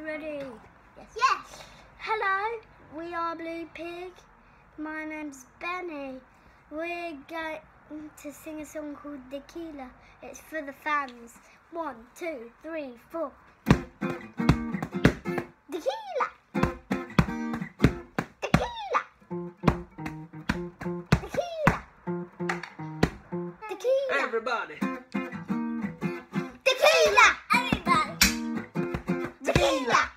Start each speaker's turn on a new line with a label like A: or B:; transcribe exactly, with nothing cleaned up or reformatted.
A: ready?
B: Yes. Yes.
A: Hello, we are Blue Pig. My name's Benny. We're going to sing a song called Tequila. It's for the fans. One, two, three, four. Tequila! Tequila! Tequila! Tequila!
C: Everybody!
A: Tequila!
B: Everybody.
A: Tequila!